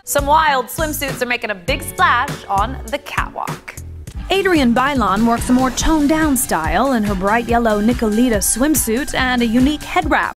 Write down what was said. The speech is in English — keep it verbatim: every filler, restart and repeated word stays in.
Some wild swimsuits are making a big splash on the catwalk. Adrienne Bailon works a more toned-down style in her bright yellow Nicolita swimsuit and a unique head wrap.